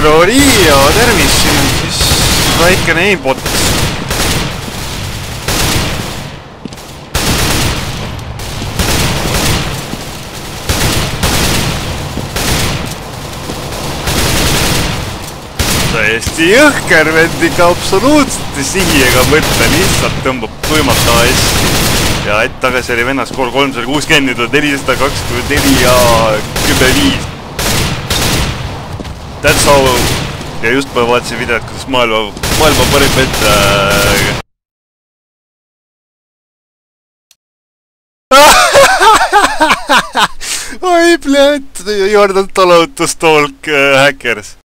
no nii, ja tervis, siin on siis väikene aimbot. Täiesti jõhker vend ikka absoluutselt sihi ega mõtle, lihtsalt tõmbab tuimalt hästi. Ja hetk tagasi oli vennas kool 360, nüüd on 424 ja 10.5. That's all. Ja just ma vaatasin videot, kuidas maailma parim vend oi, bled, you are not allowed to stalk hackers.